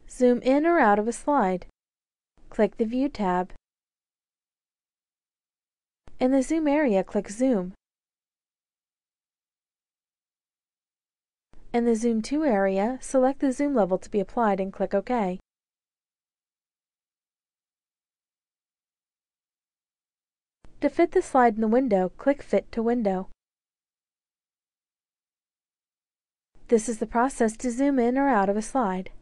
Zoom in or out of a slide. Click the View tab. In the Zoom area, click Zoom. In the Zoom to area, select the zoom level to be applied and click OK. To fit the slide in the window, click Fit to Window. This is the process to zoom in or out of a slide.